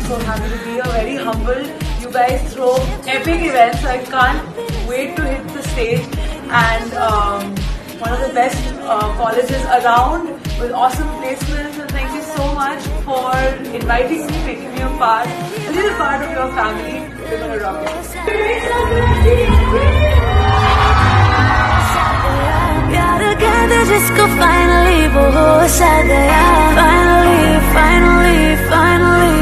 so happy to be here, very humbled. You guys throw epic events, so I can't wait to hit the stage. And one of the best colleges around with awesome placements. So thank you so much for inviting me, making me a little part of your family. We're gonna rock it. जिसको finally वो हो सा गया, finally